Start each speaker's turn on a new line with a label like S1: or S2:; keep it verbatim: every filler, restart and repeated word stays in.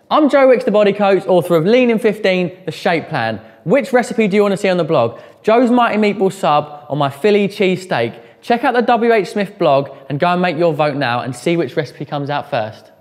S1: I'm Joe Wicks, the body coach, author of Lean in fifteen, The Shape Plan. Which recipe do you want to see on the blog? Joe's Mighty Meatball Sub or my Philly cheese steak? Check out the W H Smith blog and go and make your vote now and see which recipe comes out first.